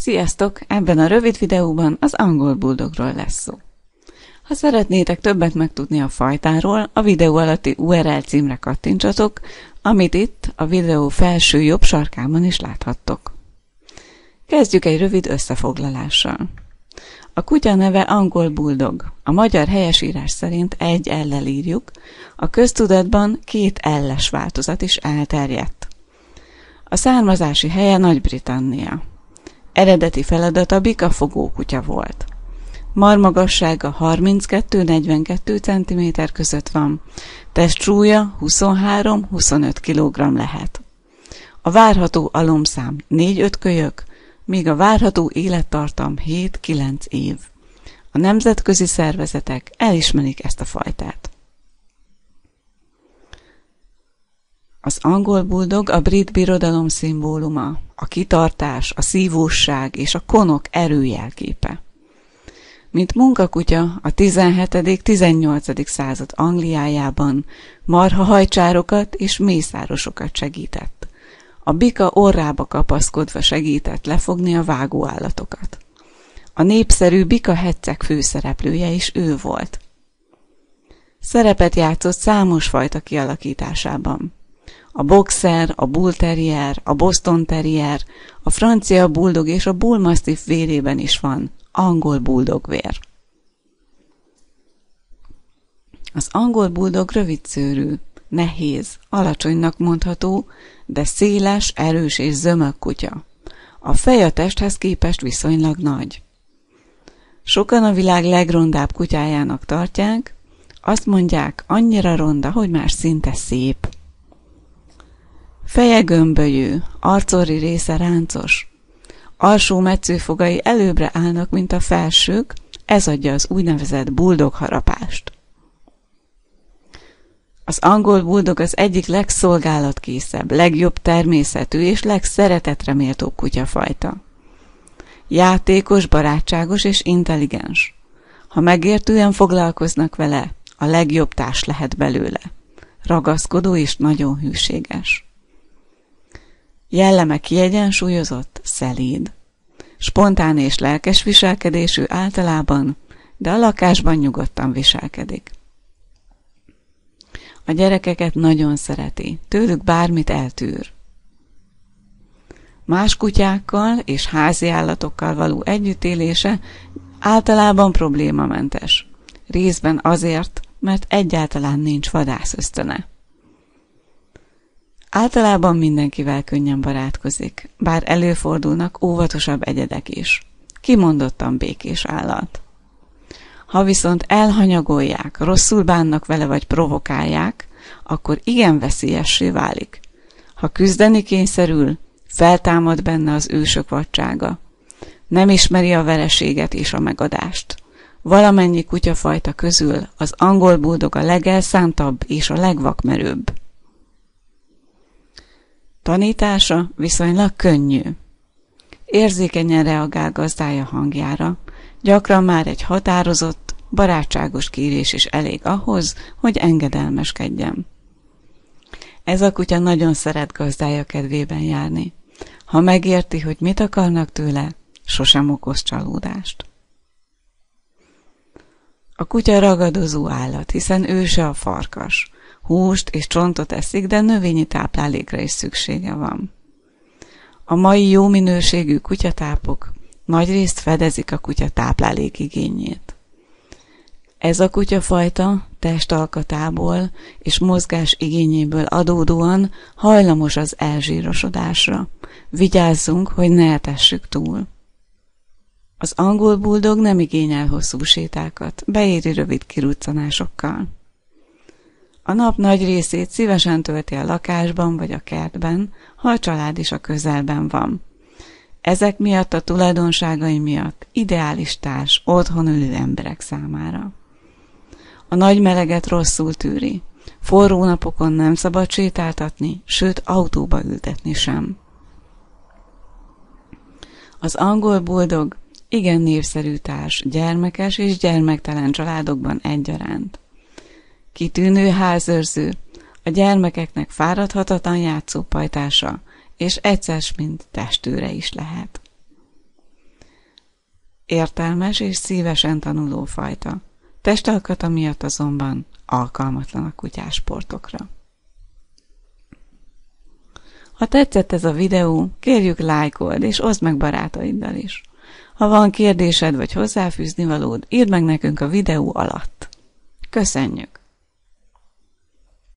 Sziasztok! Ebben a rövid videóban az angol buldogról lesz szó. Ha szeretnétek többet megtudni a fajtáról, a videó alatti URL címre kattintsatok, amit itt a videó felső jobb sarkában is láthattok. Kezdjük egy rövid összefoglalással. A kutya neve angol buldog. A magyar helyesírás szerint egy L-lel írjuk, a köztudatban 2 L-es változat is elterjedt. A származási helye Nagy-Britannia. Eredeti feladata bikafogó kutya volt. Marmagassága 32-42 cm között van, testsúlya 23-25 kg lehet. A várható alomszám 4-5 kölyök, míg a várható élettartam 7-9 év. A nemzetközi szervezetek elismerik ezt a fajtát. Az angol buldog a brit birodalom szimbóluma, a kitartás, a szívósság és a konok erőjelképe. Mint munkakutya a 17.-18. század Angliájában marhahajcsárokat és mészárosokat segített. A bika orrába kapaszkodva segített lefogni a vágóállatokat. A népszerű bika hetszek főszereplője is ő volt. Szerepet játszott számos fajta kialakításában. A boxer, a bull terrier, a boston terrier, a francia buldog és a bull mastiff vérében is van angol buldog vér. Az angol buldog rövidszőrű, nehéz, alacsonynak mondható, de széles, erős és zömök kutya. A fej a testhez képest viszonylag nagy. Sokan a világ legrondább kutyájának tartják, azt mondják, annyira ronda, hogy már szinte szép. Feje gömbölyű, arcorri része ráncos. Alsó metszőfogai előbbre állnak, mint a felsők, ez adja az úgynevezett buldog harapást. Az angol buldog az egyik legszolgálatkészebb, legjobb természetű és legszeretetre méltóbb kutyafajta. Játékos, barátságos és intelligens. Ha megértően foglalkoznak vele, a legjobb társ lehet belőle. Ragaszkodó és nagyon hűséges. Jelleme kiegyensúlyozott, szelíd. Spontán és lelkes viselkedésű általában, de a lakásban nyugodtan viselkedik. A gyerekeket nagyon szereti, tőlük bármit eltűr. Más kutyákkal és háziállatokkal való együttélése általában problémamentes. Részben azért, mert egyáltalán nincs vadászösztöne. Általában mindenkivel könnyen barátkozik, bár előfordulnak óvatosabb egyedek is. Kimondottan békés állat. Ha viszont elhanyagolják, rosszul bánnak vele vagy provokálják, akkor igen veszélyessé válik. Ha küzdeni kényszerül, feltámad benne az ősök vadsága. Nem ismeri a vereséget és a megadást. Valamennyi kutyafajta közül az angol buldog a legelszántabb és a legvakmerőbb. Tanítása viszonylag könnyű. Érzékenyen reagál gazdája hangjára, gyakran már egy határozott, barátságos kérés is elég ahhoz, hogy engedelmeskedjen. Ez a kutya nagyon szeret gazdája kedvében járni. Ha megérti, hogy mit akarnak tőle, sosem okoz csalódást. A kutya ragadozó állat, hiszen őse a farkas. Húst és csontot eszik, de növényi táplálékra is szüksége van. A mai jó minőségű kutyatápok nagyrészt fedezik a kutya táplálékigényét. Ez a kutyafajta testalkatából és mozgás igényéből adódóan hajlamos az elzsírosodásra. Vigyázzunk, hogy ne etessük túl. Az angol buldog nem igényel hosszú sétákat, beéri rövid kiruccanásokkal. A nap nagy részét szívesen tölti a lakásban vagy a kertben, ha a család is a közelben van. Ezek miatt a tulajdonságai miatt ideális társ otthon ülő emberek számára. A nagy meleget rosszul tűri, forró napokon nem szabad sétáltatni, sőt autóba ültetni sem. Az angol buldog igen népszerű társ gyermekes és gyermektelen családokban egyaránt. Kitűnő házőrző, a gyermekeknek fáradhatatlan játszópajtása, és egyszer mint testőre is lehet. értelmes és szívesen tanuló fajta. Testalkata miatt azonban alkalmatlan a kutyásportokra. Ha tetszett ez a videó, kérjük lájkold és oszd meg barátaiddal is. Ha van kérdésed vagy hozzáfűzni valód, írd meg nekünk a videó alatt. Köszönjük!